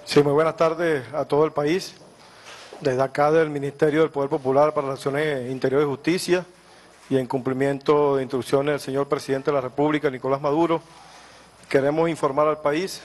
Sí, muy buenas tardes a todo el país. Desde acá del Ministerio del Poder Popular para Relaciones Interiores y Justicia y en cumplimiento de instrucciones del señor Presidente de la República, Nicolás Maduro, queremos informar al país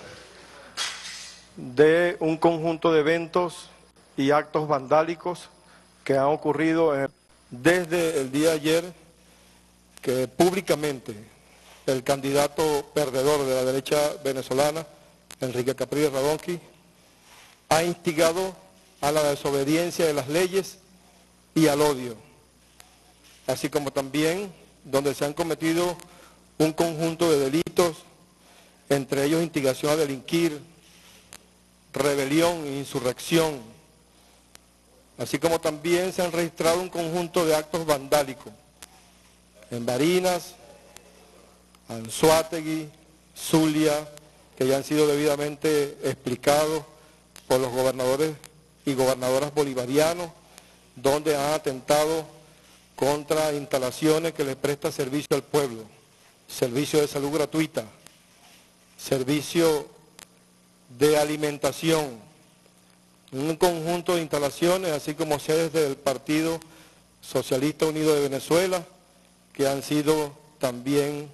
de un conjunto de eventos y actos vandálicos que han ocurrido desde el día de ayer, que públicamente el candidato perdedor de la derecha venezolana, Enrique Capriles Radonqui, ha instigado a la desobediencia de las leyes y al odio, así como también donde se han cometido un conjunto de delitos, entre ellos instigación a delinquir, rebelión e insurrección, así como también se han registrado un conjunto de actos vandálicos en Barinas, Anzoátegui, Zulia, que ya han sido debidamente explicados por los gobernadores y gobernadoras bolivarianos, donde han atentado contra instalaciones que les presta servicio al pueblo, servicio de salud gratuita, servicio de alimentación, un conjunto de instalaciones, así como sedes del Partido Socialista Unido de Venezuela, que han sido también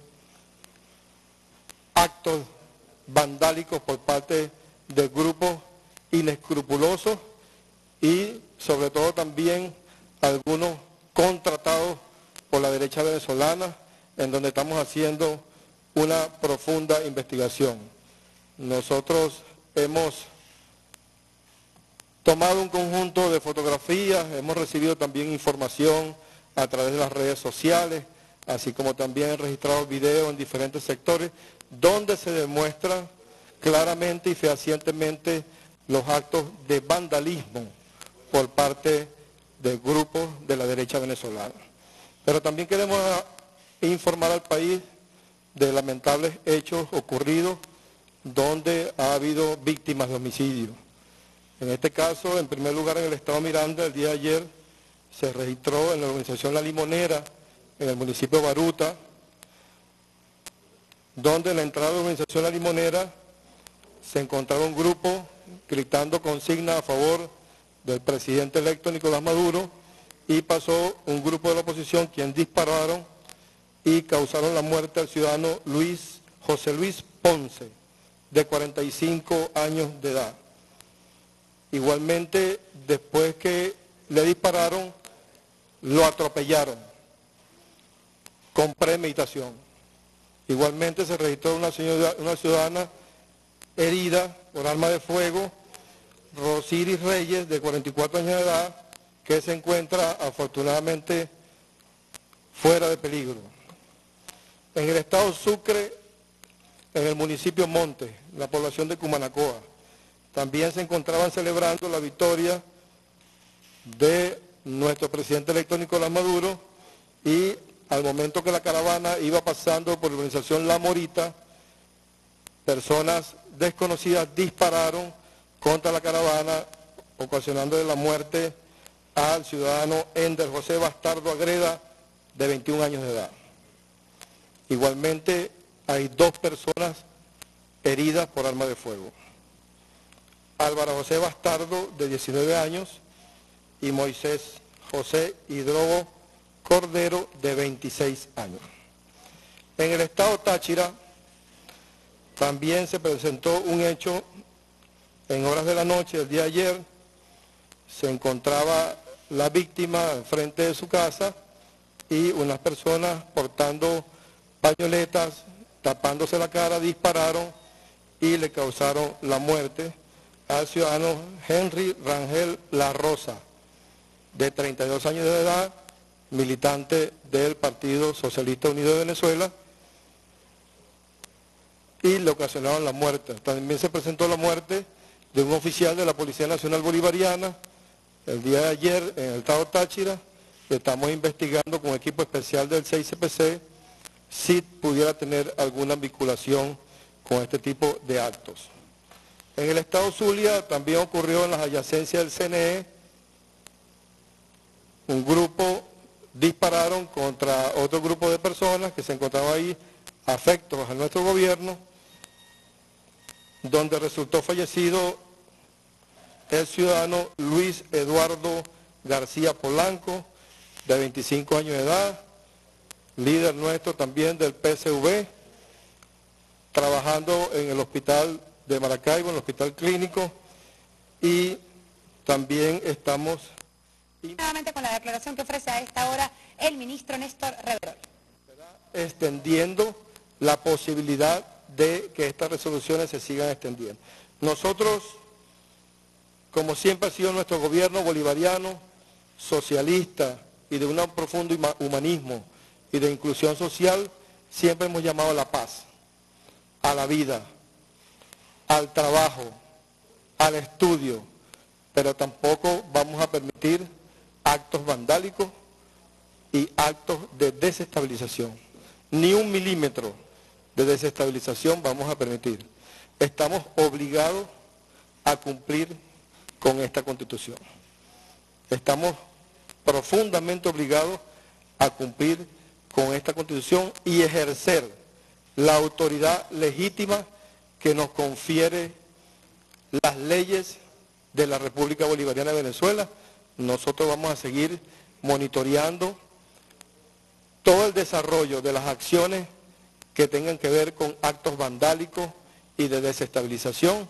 actos vandálicos por parte de grupos inescrupulosos y sobre todo también algunos contratados por la derecha venezolana, en donde estamos haciendo una profunda investigación. Nosotros hemos tomado un conjunto de fotografías, hemos recibido también información a través de las redes sociales, así como también registrado videos en diferentes sectores, donde se demuestra claramente y fehacientemente los actos de vandalismo por parte de grupos de la derecha venezolana. Pero también queremos informar al país de lamentables hechos ocurridos donde ha habido víctimas de homicidio. En este caso, en primer lugar, en el estado Miranda, el día de ayer se registró en la organización La Limonera, en el municipio de Baruta, donde en la entrada de la organización La Limonera se encontraba un grupo gritando consignas a favor del presidente electo Nicolás Maduro, y pasó un grupo de la oposición quien dispararon y causaron la muerte al ciudadano José Luis Ponce, de 45 años de edad. Igualmente, después que le dispararon, lo atropellaron con premeditación. Igualmente se registró una ciudadana herida por arma de fuego, Rosiris Reyes, de 44 años de edad, que se encuentra afortunadamente fuera de peligro. En el estado Sucre, en el municipio Monte, la población de Cumanacoa, también se encontraban celebrando la victoria de nuestro presidente electo Nicolás Maduro, y al momento que la caravana iba pasando por la organización La Morita, personas desconocidas dispararon contra la caravana, ocasionando la muerte al ciudadano Ender José Bastardo Agreda, de 21 años de edad. Igualmente hay 2 personas heridas por arma de fuego: Álvaro José Bastardo, de 19 años, y Moisés José Hidrobo Cordero, de 26 años. En el estado Táchira también se presentó un hecho en horas de la noche del día de ayer. Se encontraba la víctima enfrente de su casa y unas personas portando pañoletas, tapándose la cara, dispararon y le causaron la muerte al ciudadano Henry Rangel La Rosa, de 32 años de edad, militante del Partido Socialista Unido de Venezuela, y le ocasionaron la muerte. También se presentó la muerte de un oficial de la Policía Nacional Bolivariana el día de ayer en el estado Táchira. Estamos investigando con equipo especial del 6CPC si pudiera tener alguna vinculación con este tipo de actos. En el estado Zulia también ocurrió en las adyacencias del CNE, un grupo dispararon contra otro grupo de personas que se encontraban ahí afectos a nuestro gobierno, donde resultó fallecido el ciudadano Luis Eduardo García Polanco, de 25 años de edad, líder nuestro también del PSV, trabajando en el hospital de Maracaibo, en el hospital clínico, y también estamos... Nuevamente con la declaración que ofrece a esta hora el ministro Néstor Reverol. Extendiendo la posibilidad de que estas resoluciones se sigan extendiendo. Nosotros, como siempre ha sido nuestro gobierno bolivariano, socialista y de un profundo humanismo y de inclusión social, siempre hemos llamado a la paz, a la vida, al trabajo, al estudio, pero tampoco vamos a permitir actos vandálicos y actos de desestabilización. Ni un milímetro de desestabilización vamos a permitir. Estamos obligados a cumplir con esta Constitución. Estamos profundamente obligados a cumplir con esta Constitución y ejercer la autoridad legítima que nos confiere las leyes de la República Bolivariana de Venezuela. Nosotros vamos a seguir monitoreando todo el desarrollo de las acciones que tengan que ver con actos vandálicos y de desestabilización.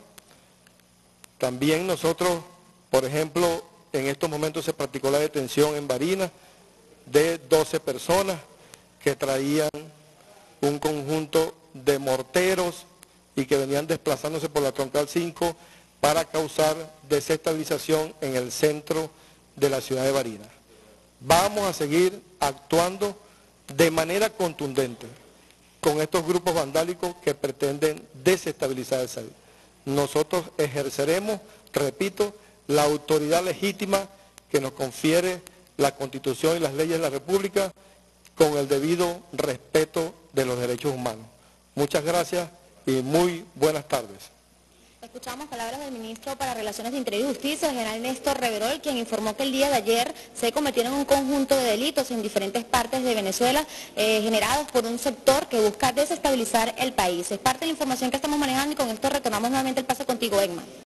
También nosotros, por ejemplo, en estos momentos se practicó la detención en Barinas de 12 personas que traían un conjunto de morteros y que venían desplazándose por la Troncal 5 para causar desestabilización en el centro de la ciudad de Barinas. Vamos a seguir actuando de manera contundente con estos grupos vandálicos que pretenden desestabilizar el país. Nosotros ejerceremos, repito, la autoridad legítima que nos confiere la Constitución y las leyes de la República con el debido respeto de los derechos humanos. Muchas gracias y muy buenas tardes. Escuchamos palabras del ministro para Relaciones de Interior y Justicia, el general Néstor Reverol, quien informó que el día de ayer se cometieron un conjunto de delitos en diferentes partes de Venezuela, generados por un sector que busca desestabilizar el país. Es parte de la información que estamos manejando y con esto retomamos nuevamente el paso contigo, Egma.